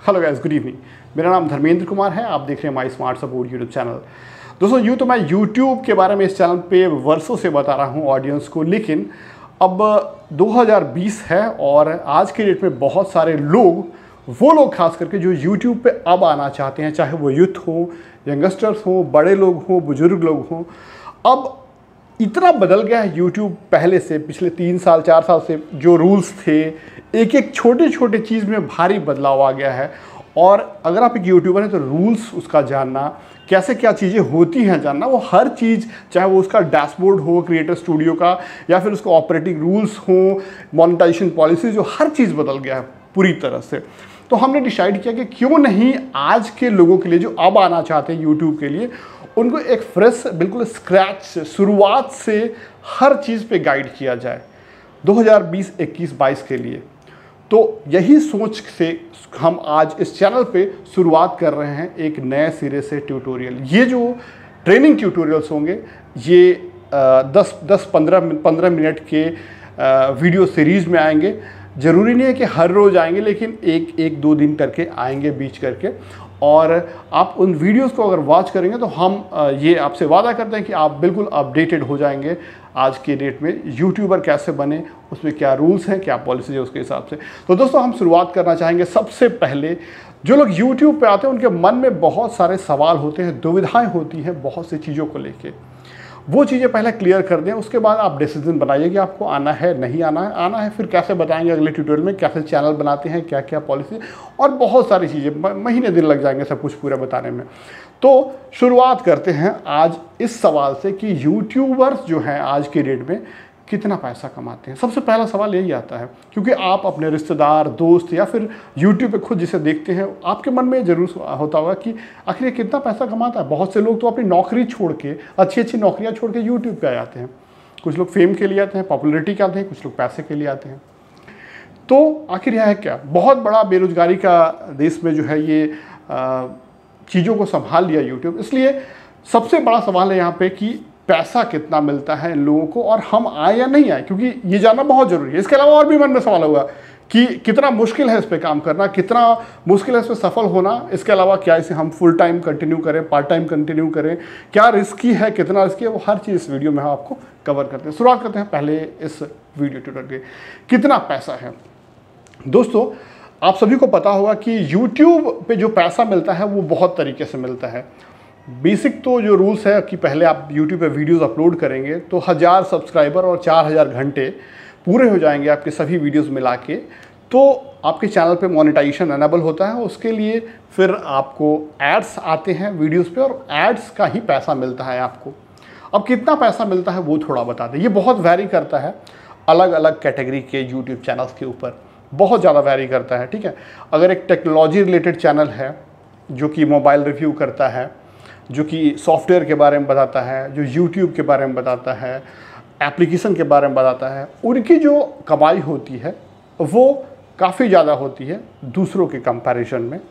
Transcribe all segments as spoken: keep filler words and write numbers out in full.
Hello guys, good evening. मेरा नाम धर्मेंद्र कुमार है। आप देख रहे हैं my smart support YouTube channel. दोस्तों, यूँ तो मैं यूट्यूब के बारे में इस चैनल पे वर्षों से बता रहा हूँ ऑडियंस को, लेकिन अब दो हज़ार बीस है और आज के डेट में बहुत सारे लोग, वो लोग खास करके जो यूट्यूब पे अब आना चाहते हैं, चाहे वो यूथ हो, यंगस्टर्स हो, बड़े लोग हों, बुजुर्ग लोग हों, अब इतना बदल गया है यूट्यूब पहले से। पिछले तीन साल चार साल से जो रूल्स थे, एक एक छोटे छोटे चीज़ में भारी बदलाव आ गया है। और अगर आप एक यूट्यूबर हैं तो रूल्स उसका जानना, कैसे क्या चीज़ें होती हैं जानना, वो हर चीज़, चाहे वो उसका डैशबोर्ड हो क्रिएटर स्टूडियो का, या फिर उसका ऑपरेटिंग रूल्स हो, मोनेटाइजेशन पॉलिसी, जो हर चीज़ बदल गया है पूरी तरह से। तो हमने डिसाइड किया कि क्यों नहीं आज के लोगों के लिए जो अब आना चाहते हैं यूट्यूब के लिए, उनको एक फ्रेश, बिल्कुल स्क्रैच से, शुरुआत से हर चीज़ पे गाइड किया जाए दो हज़ार बीस, इक्कीस, बाईस के लिए। तो यही सोच से हम आज इस चैनल पे शुरुआत कर रहे हैं एक नए सिरे से ट्यूटोरियल। ये जो ट्रेनिंग ट्यूटोरियल्स होंगे, ये दस दस पंद्रह पंद्रह मिनट के आ, वीडियो सीरीज़ में आएंगे। ज़रूरी नहीं है कि हर रोज़ आएंगे, लेकिन एक एक दो दिन करके आएंगे बीच करके। और आप उन वीडियोस को अगर वॉच करेंगे तो हम ये आपसे वादा करते हैं कि आप बिल्कुल अपडेटेड हो जाएंगे आज के डेट में यूट्यूबर कैसे बने, उसमें क्या रूल्स हैं, क्या पॉलिसीज है, उसके हिसाब से। तो दोस्तों, हम शुरुआत करना चाहेंगे सबसे पहले, जो लोग यूट्यूब पे आते हैं उनके मन में बहुत सारे सवाल होते हैं, दुविधाएं होती हैं बहुत सी चीज़ों को लेके। वो चीज़ें पहले क्लियर कर दें, उसके बाद आप डिसीजन बनाइए कि आपको आना है, नहीं आना है। आना है फिर कैसे बताएंगे अगले ट्यूटोरियल में, कैसे चैनल बनाते हैं, क्या क्या पॉलिसी, और बहुत सारी चीज़ें, महीने दिन लग जाएंगे सब कुछ पूरा बताने में। तो शुरुआत करते हैं आज इस सवाल से कि यूट्यूबर्स जो हैं आज के डेट में कितना पैसा कमाते हैं। सबसे पहला सवाल यही आता है, क्योंकि आप अपने रिश्तेदार, दोस्त, या फिर यूट्यूब पे खुद जिसे देखते हैं, आपके मन में ज़रूर होता होगा कि आखिर ये कितना पैसा कमाता है। बहुत से लोग तो अपनी नौकरी छोड़ के, अच्छी अच्छी नौकरियां छोड़ के यूट्यूब पे आ जाते हैं। कुछ लोग फेम के लिए आते हैं, पॉपुलरिटी के आते हैं, कुछ लोग पैसे के लिए आते हैं। तो आखिर यह है क्या? बहुत बड़ा बेरोजगारी का देश में जो है ये चीज़ों को संभाल लिया यूट्यूब। इसलिए सबसे बड़ा सवाल है यहाँ पे कि पैसा कितना मिलता है इन लोगों को, और हम आए या नहीं आए, क्योंकि ये जानना बहुत ज़रूरी है। इसके अलावा और भी मन में सवाल होगा कि कितना मुश्किल है इस पर काम करना, कितना मुश्किल है इस पर सफल होना। इसके अलावा क्या इसे हम फुल टाइम कंटिन्यू करें, पार्ट टाइम कंटिन्यू करें, क्या रिस्की है, कितना रिस्की है, वो हर चीज़ इस वीडियो में हम आपको कवर करते हैं। शुरुआत करते हैं पहले इस वीडियो ट्यूटोरियल के, कितना पैसा है। दोस्तों, आप सभी को पता होगा कि यूट्यूब पे जो पैसा मिलता है वो बहुत तरीके से मिलता है। बेसिक तो जो रूल्स है कि पहले आप यूट्यूब पे वीडियोस अपलोड करेंगे तो हज़ार सब्सक्राइबर और चार हज़ार घंटे पूरे हो जाएंगे आपके सभी वीडियोस मिला के, तो आपके चैनल पे मोनेटाइजेशन अनेबल होता है। उसके लिए फिर आपको एड्स आते हैं वीडियोस पे, और एड्स का ही पैसा मिलता है आपको। अब कितना पैसा मिलता है वो थोड़ा बता दें। ये बहुत वैरी करता है अलग अलग कैटेगरी के यूट्यूब चैनल्स के ऊपर, बहुत ज़्यादा वैरी करता है। ठीक है, अगर एक टेक्नोलॉजी रिलेटेड चैनल है जो कि मोबाइल रिव्यू करता है, जो कि सॉफ्टवेयर के बारे में बताता है, जो यूट्यूब के बारे में बताता है, एप्लीकेशन के बारे में बताता है, उनकी जो कमाई होती है वो काफ़ी ज़्यादा होती है दूसरों के कंपैरिजन में।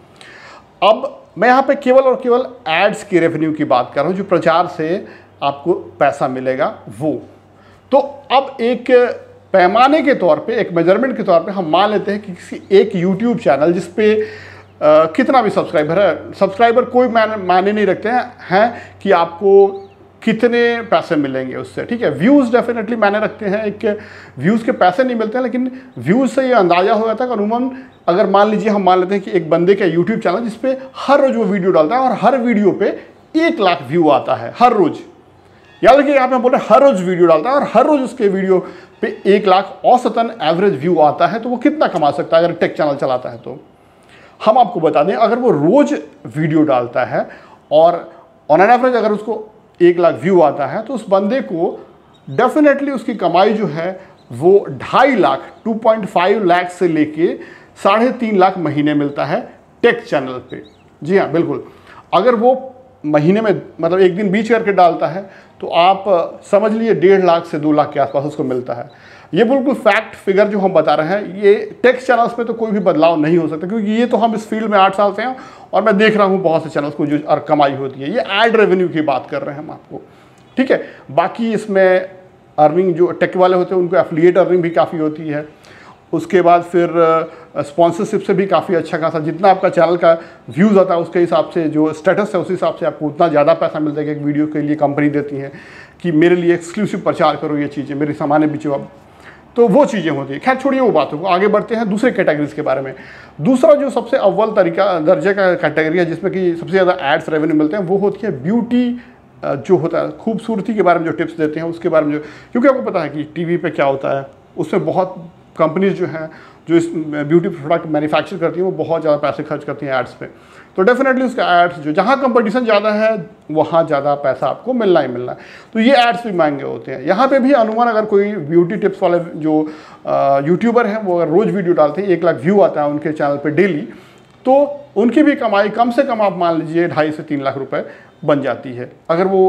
अब मैं यहाँ पे केवल और केवल एड्स की रेवेन्यू की बात कर रहा हूँ, जो प्रचार से आपको पैसा मिलेगा वो। तो अब एक पैमाने के तौर पे, एक मेजरमेंट के तौर पे हम मान लेते हैं कि किसी एक यूट्यूब चैनल जिस पे आ, कितना भी सब्सक्राइबर है, सब्सक्राइबर कोई मायने नहीं रखते हैं हैं कि आपको कितने पैसे मिलेंगे उससे। ठीक है, व्यूज़ डेफिनेटली मायने रखते हैं। एक व्यूज़ के पैसे नहीं मिलते हैं, लेकिन व्यूज़ से ये अंदाज़ा हो जाता है कि अमूमन, अगर मान लीजिए हम मान लेते हैं कि एक बंदे का यूट्यूब चैनल जिस पे हर रोज़ वो वीडियो डालता है और हर वीडियो पे एक लाख व्यू आता है हर रोज़। याद रखिए, यहाँ पे हम बोल रहे हैं हर रोज़ वीडियो डालता है और हर रोज़ उसके वीडियो पे एक लाख औसतन एवरेज व्यू आता है, तो वो कितना कमा सकता है अगर टेक चैनल चलाता है। तो हम आपको बता दें, अगर वो रोज़ वीडियो डालता है और ऑन एन एवरेज अगर उसको एक लाख व्यू आता है, तो उस बंदे को डेफिनेटली उसकी कमाई जो है वो ढाई lakh two point five lakh से लेके साढ़े तीन लाख महीने मिलता है टेक चैनल पे। जी हाँ, बिल्कुल। अगर वो महीने में, मतलब एक दिन बीच करके डालता है, तो आप समझ लीजिए डेढ़ लाख से दो लाख के आसपास उसको मिलता है। ये बिल्कुल फैक्ट फिगर जो हम बता रहे हैं, ये टेक्स्ट चैनल्स में तो कोई भी बदलाव नहीं हो सकता, क्योंकि ये तो हम इस फील्ड में आठ साल से हैं और मैं देख रहा हूँ बहुत से चैनल्स को जो और कमाई होती है। ये ऐड रेवेन्यू की बात कर रहे हैं हम आपको, ठीक है। बाकी इसमें अर्निंग जो टेक वाले होते हैं उनको एफिलिएट अर्निंग भी काफ़ी होती है। उसके बाद फिर स्पॉन्सरशिप से भी काफ़ी अच्छा खासा, जितना आपका चैनल का व्यूज़ आता है उसके हिसाब से, जो स्टेटस है उस हिसाब से आपको उतना ज़्यादा पैसा मिलता है कि एक वीडियो के लिए कंपनी देती है कि मेरे लिए एक्सक्लूसिव प्रचार करो, ये चीज़ें मेरे सामान्य बेचो आप, तो वो चीज़ें होती है। खैर छोड़िए वो बातों को, आगे बढ़ते हैं दूसरे कैटेगरीज के बारे में। दूसरा जो सबसे अव्वल तरीका दर्जे का कैटेगरी है जिसमें कि सबसे ज़्यादा एड्स रेवेन्यू मिलते हैं, वो होती है ब्यूटी, जो होता है खूबसूरती के बारे में जो टिप्स देते हैं उसके बारे में, जो क्योंकि आपको पता है कि टीवी पे क्या होता है, उसमें बहुत कंपनीज जो हैं जो इस ब्यूटी प्रोडक्ट मैन्युफैक्चर करती हैं वो बहुत ज़्यादा पैसे खर्च करती हैं एड्स पे, तो डेफिनेटली उसका एड्स जो जहाँ कंपटीशन ज़्यादा है वहाँ ज़्यादा पैसा आपको मिलना ही मिलना है, तो ये एड्स भी महंगे होते हैं। यहाँ पे भी अनुमान, अगर कोई ब्यूटी टिप्स वाले जो यूट्यूबर हैं वो अगर रोज़ वीडियो डालते हैं, एक लाख व्यू आता है उनके चैनल पर डेली, तो उनकी भी कमाई कम से कम आप मान लीजिए ढाई से तीन लाख रुपए बन जाती है। अगर वो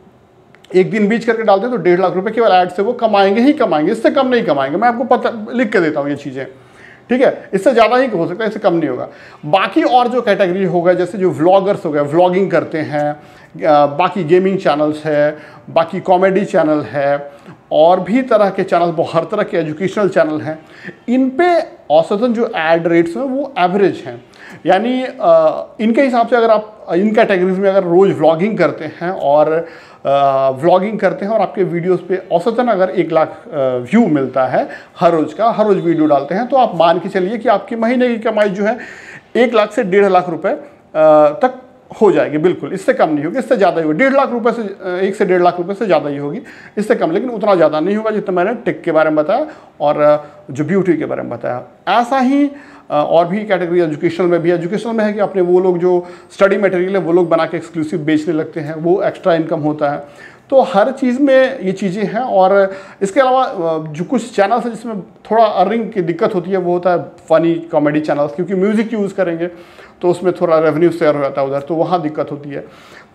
एक दिन बीच करके डालते हैं तो डेढ़ लाख रुपए केवल ऐड से वो कमाएंगे ही कमाएंगे, इससे कम नहीं कमाएंगे। मैं आपको पता लिख के देता हूँ ये चीज़ें, ठीक है, इससे ज़्यादा ही हो सकता है, इससे कम नहीं होगा। बाकी और जो कैटेगरी होगा, जैसे जो व्लॉगर्स हो गए, व्लॉगिंग करते हैं, बाकी गेमिंग चैनल्स है, बाकी कॉमेडी चैनल है, और भी तरह के चैनल, हर तरह के एजुकेशनल चैनल हैं, इन पे औसतन जो ऐड रेट्स हैं वो एवरेज हैं। यानी इनके हिसाब से अगर आप इन कैटेगरीज में अगर रोज़ व्लॉगिंग करते हैं और व्लॉगिंग करते हैं और आपके वीडियोस पे औसतन अगर एक लाख व्यू मिलता है हर रोज़ का, हर रोज़ वीडियो डालते हैं, तो आप मान के चलिए कि आपकी महीने की कमाई जो है एक लाख से डेढ़ लाख रुपए तक हो जाएगी। बिल्कुल, इससे कम नहीं होगी, इससे ज़्यादा ही होगी। डेढ़ लाख रुपए से, एक से डेढ़ लाख रुपए से ज़्यादा ही होगी, इससे कम, लेकिन उतना ज़्यादा नहीं होगा जितना मैंने टेक के बारे में बताया और जो ब्यूटी के बारे में बताया। ऐसा ही और भी कैटेगरी एजुकेशनल में भी, एजुकेशनल में है कि अपने वो लोग जो स्टडी मटेरियल है वो लोग बना के एक्सक्लूसिव बेचने लगते हैं, वो एक्स्ट्रा इनकम होता है। तो हर चीज़ में ये चीज़ें हैं। और इसके अलावा जो कुछ चैनल्स हैं जिसमें थोड़ा अर्निंग की दिक्कत होती है वो होता है फ़नी कॉमेडी चैनल्स, क्योंकि म्यूज़िक यूज़ करेंगे तो उसमें थोड़ा रेवेन्यू शेयर हो जाता है उधर, तो वहाँ दिक्कत होती है।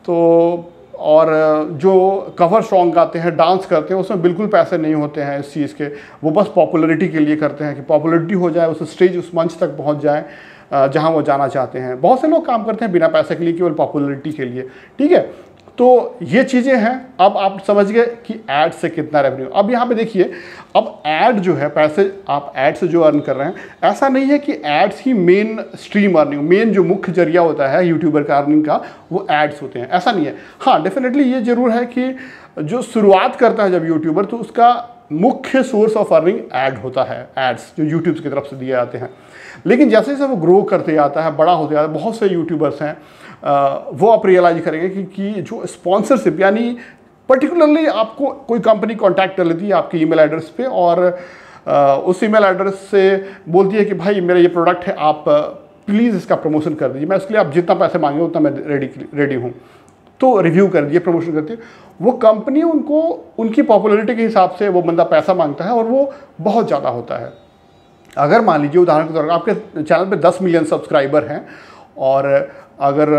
तो और जो कवर सॉन्ग गाते हैं, डांस करते हैं, उसमें बिल्कुल पैसे नहीं होते हैं इस चीज़ के, वो बस पॉपुलैरिटी के लिए करते हैं कि पॉपुलैरिटी हो जाए, उस स्टेज, उस मंच तक पहुंच जाए जहां वो जाना चाहते हैं। बहुत से लोग काम करते हैं बिना पैसे के लिए, केवल पॉपुलैरिटी के लिए, ठीक है। तो ये चीज़ें हैं। अब आप समझ गए कि ऐड से कितना रेवेन्यू। अब यहाँ पे देखिए, अब ऐड जो है, पैसे आप ऐड से जो अर्न कर रहे हैं, ऐसा नहीं है कि एड्स ही मेन स्ट्रीम अर्निंग, मेन जो मुख्य जरिया होता है यूट्यूबर का अर्निंग का वो एड्स होते हैं, ऐसा नहीं है। हाँ, डेफिनेटली ये जरूर है कि जो शुरुआत करता है जब यूट्यूबर, तो उसका मुख्य सोर्स ऑफ अर्निंग ऐड होता है, एड्स जो यूट्यूब की तरफ से दिए जाते हैं। लेकिन जैसे जैसे वो ग्रो करते जाता है, बड़ा होते जाता है, बहुत से यूट्यूबर्स हैं वो आप रियलाइज करेंगे कि, कि जो स्पॉन्सरशिप, यानी पर्टिकुलरली आपको कोई कंपनी कांटेक्ट कर लेती है आपके ईमेल एड्रेस पे और आ, उस ईमेल एड्रेस से बोलती है कि भाई मेरा ये प्रोडक्ट है, आप प्लीज़ इसका प्रमोशन कर दीजिए, मैं इसके लिए आप जितना पैसे मांगे उतना मैं रेडी रेडी हूँ, तो रिव्यू कर दीजिए, प्रमोशन करती है। वो कंपनी उनको उनकी पॉपुलैरिटी के हिसाब से वो बंदा पैसा मांगता है और वो बहुत ज़्यादा होता है। अगर मान लीजिए उदाहरण के तौर पर आपके चैनल पे दस मिलियन सब्सक्राइबर हैं और अगर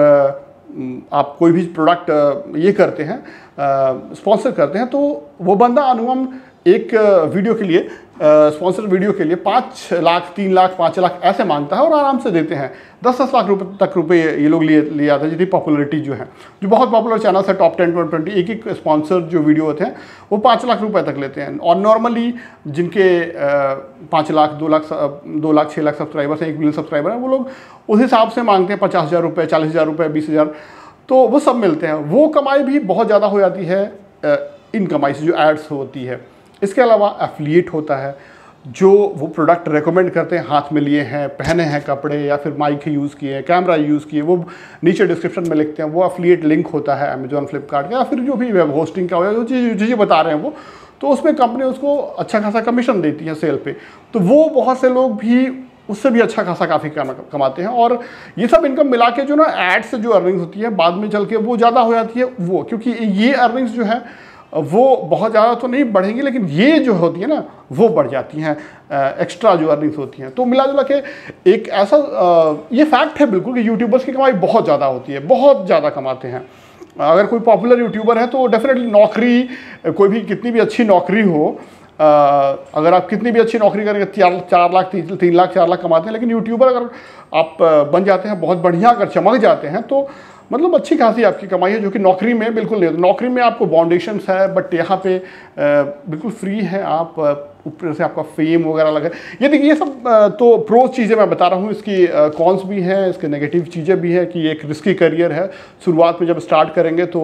आप कोई भी प्रोडक्ट ये करते हैं, स्पॉन्सर करते हैं, तो वो बंदा अनुमान एक वीडियो के लिए, स्पॉन्सर वीडियो के लिए पाँच लाख, तीन लाख, पाँच लाख ऐसे मांगता है और आराम से देते हैं। दस दस लाख रुपए तक रुपए ये लोग लिए ले आते हैं, जितनी पॉपुलैरिटी जो है, जो बहुत पॉपुलर चैनल है, टॉप टेन ट्वेंटी, एक एक स्पॉन्सर जो वीडियो होते हैं वो पाँच लाख रुपए तक लेते हैं। और नॉर्मली जिनके पाँच लाख, दो लाख, दो लाख, छः लाख सब्सक्राइबर्स हैं, एक मिलियन सब्सक्राइबर हैं, वो लोग उस हिसाब से मांगते हैं पचास हज़ार रुपये, चालीस हज़ार रुपये, बीस हज़ार, तो वो सब मिलते हैं। वो कमाई भी बहुत ज़्यादा हो जाती है इन कमाई से जो एड्स होती है। इसके अलावा एफिलिएट होता है, जो वो प्रोडक्ट रेकमेंड करते हैं, हाथ में लिए हैं, पहने हैं कपड़े, या फिर माइक यूज़ किए हैं, कैमरा यूज़ किए, वो नीचे डिस्क्रिप्शन में लिखते हैं, वो एफिलिएट लिंक होता है अमेजॉन, फ्लिपकार्ट का, या फिर जो भी वेब होस्टिंग का हो, जो चीज़ चीज़ें बता रहे हैं वो, तो उसमें कंपनी उसको अच्छा खासा कमीशन देती है सेल पे। तो वो बहुत से लोग भी उससे भी अच्छा खासा काफ़ी कमाते हैं। और ये सब इनकम मिला के जो ना एड से जो अर्निंग्स होती है बाद में चल के वो ज़्यादा हो जाती है, वो क्योंकि ये अर्निंग्स जो है वो बहुत ज़्यादा तो नहीं बढ़ेंगी, लेकिन ये जो होती है ना वो बढ़ जाती हैं, एक्स्ट्रा जो अर्निंग्स होती हैं। तो मिला जुला के एक ऐसा आ, ये फैक्ट है बिल्कुल कि यूट्यूबर्स की कमाई बहुत ज़्यादा होती है, बहुत ज़्यादा कमाते हैं। अगर कोई पॉपुलर यूट्यूबर है तो डेफिनेटली नौकरी, कोई भी कितनी भी अच्छी नौकरी हो, आ, अगर आप कितनी भी अच्छी नौकरी करेंगे, चार चार लाख तीन, तीन लाख चार लाख कमाते हैं, लेकिन यूट्यूबर अगर आप बन जाते हैं बहुत बढ़िया, अगर चमक जाते हैं, तो मतलब अच्छी खासी आपकी कमाई है, जो कि नौकरी में बिल्कुल नहीं होती। नौकरी में आपको बाउंडेशंस है, बट यहाँ पे बिल्कुल फ्री है आप, ऊपर से आपका फेम वगैरह लगे। ये देखिए ये सब तो प्रो चीज़ें मैं बता रहा हूँ, इसकी कॉन्स भी हैं, इसके नेगेटिव चीज़ें भी हैं कि एक रिस्की करियर है। शुरुआत में जब स्टार्ट करेंगे तो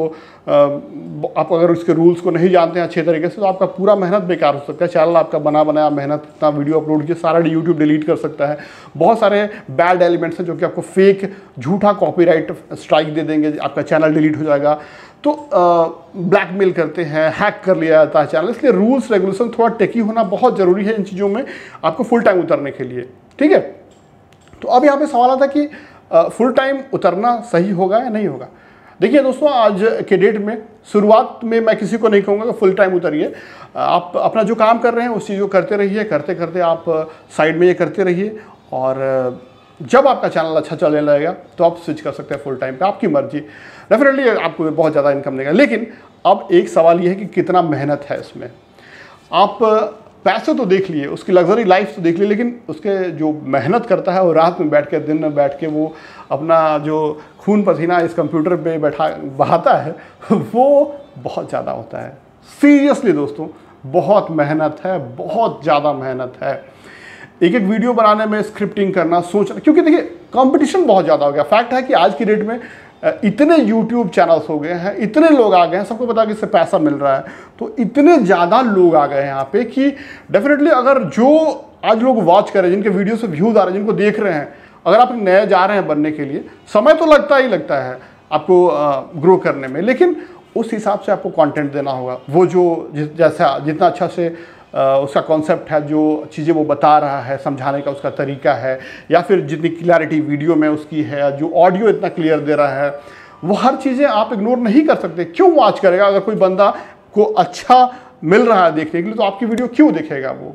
आप अगर उसके रूल्स को नहीं जानते हैं अच्छे तरीके से तो आपका पूरा मेहनत बेकार हो सकता है। चैनल आपका बना बनाया मेहनत, इतना वीडियो अपलोड किया, सारा यूट्यूब डिलीट कर सकता है। बहुत सारे बैड एलिमेंट्स हैं जो कि आपको फेक झूठा कॉपीराइट स्ट्राइक दे देंगे, आपका चैनल डिलीट हो जाएगा। तो ब्लैकमेल करते हैं, हैक कर लिया जाता है चैनल, इसलिए रूल्स रेगुलेशन थोड़ा टेकी होना बहुत ज़रूरी है इन चीज़ों में आपको फुल टाइम उतरने के लिए, ठीक है। तो अब यहाँ पे सवाल आता कि फुल टाइम उतरना सही होगा या नहीं होगा। देखिए दोस्तों, आज के डेट में शुरुआत में मैं किसी को नहीं कहूँगा कि फुल टाइम उतरिए। आप अपना जो काम कर रहे हैं उस चीज़ को करते रहिए, करते करते आप साइड में ये करते रहिए, और जब आपका चैनल अच्छा चलने लगेगा तो आप स्विच कर सकते हैं फुल टाइम पे, आपकी मर्जी। डेफिनेटली आपको बहुत ज़्यादा इनकम देगा, लेकिन अब एक सवाल ये है कि कितना मेहनत है इसमें। आप पैसे तो देख लिए, उसकी लग्जरी लाइफ तो देख ली, लेकिन उसके जो मेहनत करता है वो रात में बैठ के, दिन में बैठ के वो अपना जो खून पसीना इस कंप्यूटर पे बैठा बहाता है वो बहुत ज़्यादा होता है। सीरियसली दोस्तों, बहुत मेहनत है, बहुत ज़्यादा मेहनत है। एक एक वीडियो बनाने में स्क्रिप्टिंग करना, सोचना, क्योंकि देखिए कंपटीशन बहुत ज़्यादा हो गया। फैक्ट है कि आज की डेट में इतने यूट्यूब चैनल्स हो गए हैं, इतने लोग आ गए हैं, सबको पता कि इससे पैसा मिल रहा है, तो इतने ज़्यादा लोग आ गए हैं यहाँ पे कि डेफिनेटली अगर जो आज लोग वॉच कर रहे हैं, जिनके वीडियो से व्यूज़ आ रहे हैं, जिनको देख रहे हैं, अगर आप नए जा रहे हैं बनने के लिए, समय तो लगता ही लगता है आपको ग्रो करने में, लेकिन उस हिसाब से आपको कंटेंट देना होगा। वो जो जैसा जितना अच्छा से Uh, उसका कॉन्सेप्ट है, जो चीज़ें वो बता रहा है, समझाने का उसका तरीका है, या फिर जितनी क्लैरिटी वीडियो में उसकी है, जो ऑडियो इतना क्लियर दे रहा है, वो हर चीज़ें आप इग्नोर नहीं कर सकते। क्यों वॉच करेगा? अगर कोई बंदा को अच्छा मिल रहा है देखने के लिए तो आपकी वीडियो क्यों देखेगा वो,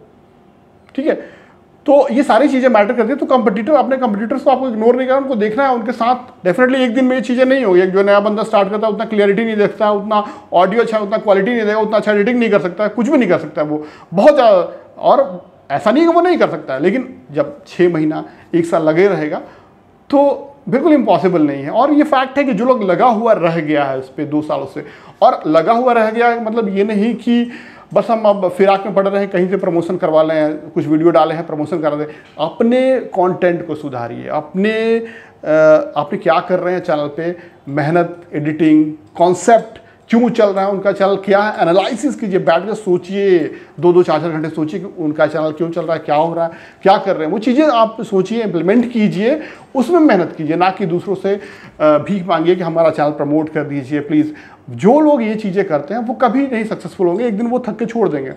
ठीक है। तो ये सारी चीज़ें मैटर करती है। तो कंपटीटर, अपने कंपटीटर्स को आपको इग्नोर नहीं करना, उनको देखना है, उनके साथ डेफिनेटली एक दिन में ये चीज़ें नहीं होगी। एक जो नया बंदा स्टार्ट करता है उतना क्लियरिटी नहीं देखता है, उतना ऑडियो अच्छा, उतना क्वालिटी नहीं देगा, उतना अच्छा एडिटिंग नहीं कर सकता है, कुछ भी नहीं कर सकता है वो, बहुत ज़्यादा। और ऐसा नहीं कि वो नहीं कर सकता है, लेकिन जब छः महीना एक साल लगे रहेगा तो बिल्कुल इम्पॉसिबल नहीं है। और ये फैक्ट है कि जो लोग लगा हुआ रह गया है इस पर दो सालों से, और लगा हुआ रह गया मतलब ये नहीं कि बस हम अब फिराक में पड़ रहे हैं, कहीं से प्रमोशन करवा लें, कुछ वीडियो डाले हैं प्रमोशन करा दें। अपने कंटेंट को सुधारिए, अपने आपने क्या कर रहे हैं चैनल पे, मेहनत, एडिटिंग, कॉन्सेप्ट क्यों चल रहा है उनका चैनल, क्या है, एनालिसिस कीजिए, बैठ कर सोचिए, दो दो चार चार घंटे सोचिए कि उनका चैनल क्यों चल रहा है, क्या हो रहा है, क्या कर रहे हैं, वो चीज़ें आप सोचिए, इंप्लीमेंट कीजिए, उसमें मेहनत कीजिए, ना कि दूसरों से भीख मांगिए कि हमारा चैनल प्रमोट कर दीजिए प्लीज़। जो लोग ये चीज़ें करते हैं वो कभी नहीं सक्सेसफुल होंगे, एक दिन वो थक के छोड़ देंगे।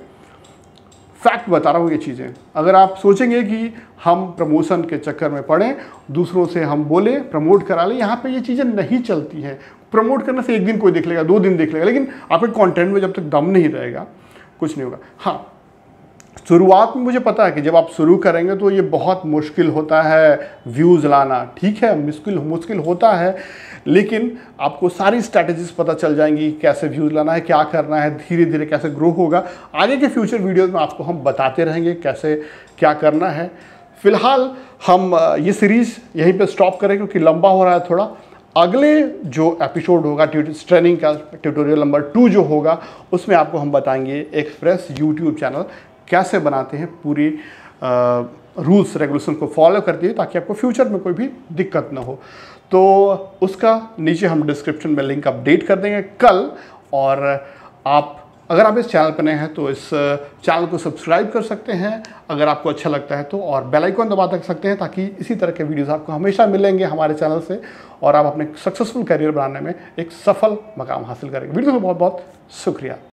फैक्ट बता रहा हूँ ये चीज़ें। अगर आप सोचेंगे कि हम प्रमोशन के चक्कर में पड़ें, दूसरों से हम बोले प्रमोट करा लें, यहाँ पे ये चीज़ें नहीं चलती हैं। प्रमोट करने से एक दिन कोई देख लेगा, दो दिन देख लेगा, लेकिन आपके कंटेंट में जब तक दम नहीं रहेगा कुछ नहीं होगा। हाँ, शुरुआत में मुझे पता है कि जब आप शुरू करेंगे तो ये बहुत मुश्किल होता है व्यूज़ लाना, ठीक है, मुश्किल मुश्किल होता है, लेकिन आपको सारी स्ट्रैटेजीज पता चल जाएंगी, कैसे व्यूज़ लाना है, क्या करना है, धीरे धीरे कैसे ग्रो होगा। आगे के फ्यूचर वीडियोस में आपको हम बताते रहेंगे कैसे क्या करना है। फिलहाल हम ये सीरीज़ यहीं पे स्टॉप करें क्योंकि लंबा हो रहा है थोड़ा। अगले जो एपिसोड होगा ट्रेनिंग का, ट्यूटोरियल नंबर टू जो होगा, उसमें आपको हम बताएंगे एक्सप्रेस यूट्यूब चैनल कैसे बनाते हैं, पूरी रूल्स रेगुलेशन को फॉलो करती है ताकि आपको फ्यूचर में कोई भी दिक्कत ना हो। तो उसका नीचे हम डिस्क्रिप्शन में लिंक अपडेट कर देंगे कल। और आप अगर आप इस चैनल पर नए हैं तो इस चैनल को सब्सक्राइब कर सकते हैं अगर आपको अच्छा लगता है तो, और बेल आइकन दबा सकते हैं ताकि इसी तरह के वीडियोस आपको हमेशा मिलेंगे हमारे चैनल से, और आप अपने सक्सेसफुल करियर बनाने में एक सफल मकाम हासिल करेंगे। वीडियो में बहुत बहुत शुक्रिया।